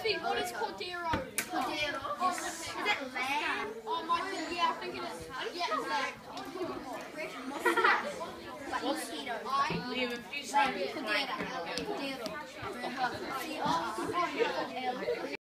Steve, what is Cordero? Cordero. Is it lamb? Oh, Michael, yeah, I think it is. Yeah, it's lamb. Mosquito. Leave a few seconds. Cordero. Cordero. C-O-R-D-E-R.